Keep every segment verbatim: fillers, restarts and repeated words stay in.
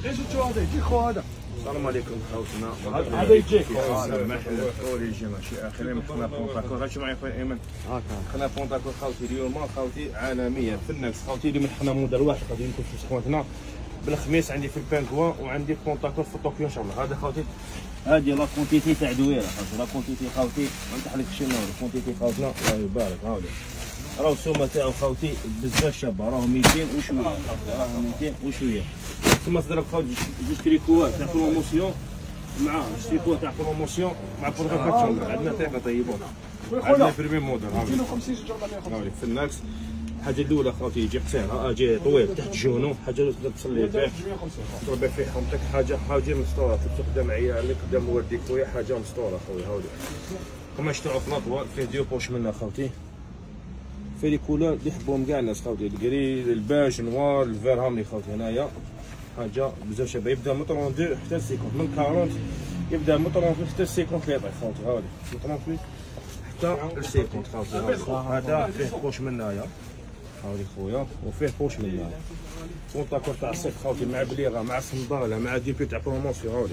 شفتوا هذا يجي خو هذا. السلام عليكم خوتنا. هذا يجيك محل اوريجي ماشي اخرين. خنا بونطاكور غاش معايا خويا ايمن. خنا بونطاكور خوتي اليوم خوتي عالميه في النكس خوتي. اليوم حنا موديل واحد غادي نكون في خوتنا بالخميس. عندي في البانكوا وعندي في بونطاكور في طوكيو ان شاء الله. هذا خوتي هادي لا كونتيتي تاع دويره خوتي. لا كونتيتي خوتي ما نتحلك شي نور كونتيتي خوتنا الله يبارك. هاولي راهو السومه تاعو خوتي بزاف شابه. راهو ميتين وشويه راهو ميتين وشويه. ثم تضرب خوتي جوج تريكوات تاع بروموسيون مع تريكوات تاع بروموسيون مع بروغرام. عندنا ثقه طيبون. عندنا بريمي موديل مئتين وخمسين جوج أربعمية وخمسين. هاولي في الناكس. الحاجه الاولى خوتي يجي قصيره اجي طويل تحت جونو. حاجه اللي تقدر تصلي فيه تربي فيه حومتك. حاجه حاجه مستوره تقدم عيالك قدام والديك خويا. حاجه مستوره خويا. هاولي قماش تاعو في الاطوال فيه ديو بوش منها خوتي. فيه لي كولور اللي يحبوهم كاع الناس خوتي. الكري الباج نوار الفير هاملي خوتي. هنايا حاجه بزاف شابه. يبدا من ثلاثين اثنين حتى سيكونت. من أربعين يبدا من ثلاثين حتى سيكونت اللي يطيح خوتي. هاولي من ثلاثين حتى سيكونت خوتي. هذا فيه بوش من هنايا هاولي خويا. وفيه بوش من هنايا. بونطاكور تاع الصيف خوتي مع بليغه مع صنداله مع ديبي تاع بروموسيون. هاولي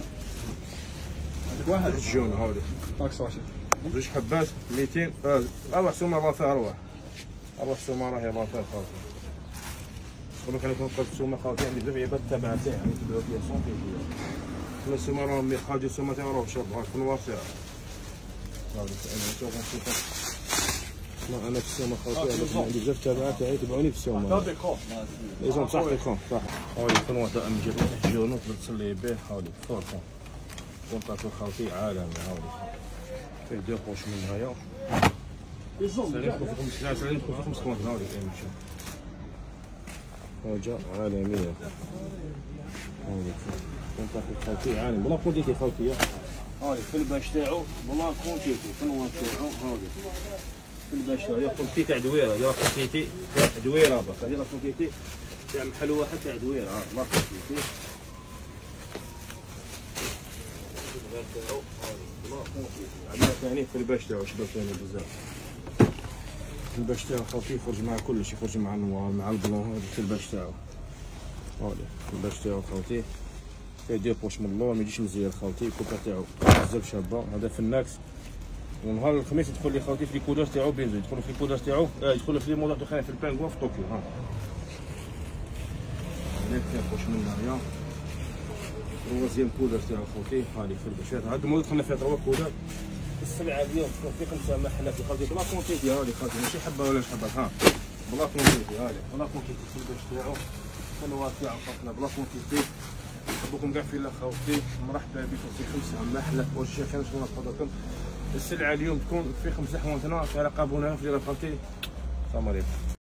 واحد جون. هاولي طاكس راشد جوج حبات مئتين. ارواح سومه الله فيها ارواح. ارواح سومه راهي الله فيها خوتي. كما كان يكون قلت سومه خوتي عندي بزاف عباد تابعه تاعي يعني تبعوا فيها صونتي فيها. كما السومه راهم مي خاجي السومه تاعي راهم شابه في النوار تاعها. هاولي انا نشوف نشوف انا في السومه خوتي عندي بزاف تابعه تاعي يتبعوني في السومه. لازم صح تكون صح. هاولي في النوار تاع امجد تحت جونو تقدر تصلي به. هاولي فور فون بونطاكور خوتي عالمي. هاولي فيه دو بوش من هنايا. ساليكم في خمس ساليكم في خمس كونت. هاولي كاين نمشيو حاجه عالميه. هاولي بونطاكور خوتي عالمي بلا كونتيتي خوتي. هاولي في الباش تاعو بلا كونتيتي في النوار تاعو. هاولي في الباش تاعو يا كونتيتي تاع دويره يا كونتيتي تاع دويره برك. هذه لا كونتيتي تاع محل واحد تاع دويره. ها لا كونتيتي عندنا ثاني في الباش تاعو شباب ثاني بزاف. الباش تاعو خوتي يخرج مع كلشي. يخرج مع النوار مع البلون. هذا في الباش تاعو. هاولي الباش تاعو خوتي فيه دير بوش من اللور ما يجيش مزيان خوتي. الكوبا تاعو بزاف شابه. هذا في الناكس. ونهار الخميس يدخل لي خوتي في لي كولور تاعو بينزل. يدخلوا في لي كولور تاعو يدخلوا في لي موديل دخلين في البانكوا في طوكيو. ها هنا فيه بوش من هنايا. الوزيام كولر تاعو خوتي. هادي في الباشات. هاد الموديل دخلنا فيها تروا كولر. السلعه اليوم تكون في خمسه محلات خوتي بلا كونتيتي. هادي خوتي ماشي حبه ولا حبه. ها بلا كونتيتي. هادي بلا كونتيتي في الباش تاعو. النوار تاعو خوتنا بلا كونتيتي. نحبكم كاع في الله خوتي. مرحبا بكم في خمسه محلات والشيخين شكون تفضلكم. السلعه اليوم تكون في خمسه حوانتنا. تراقبونا في خوتي. السلام عليكم.